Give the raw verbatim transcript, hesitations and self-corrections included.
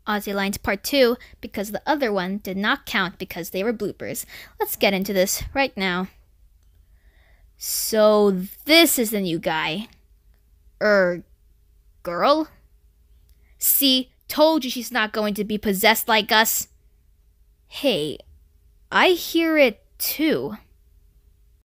Ozzie lines part two because the other one did not count because they were bloopers. Let's get into this right now. So this is the new guy. Er, girl? See, told you she's not going to be possessed like us. Hey, I hear it too.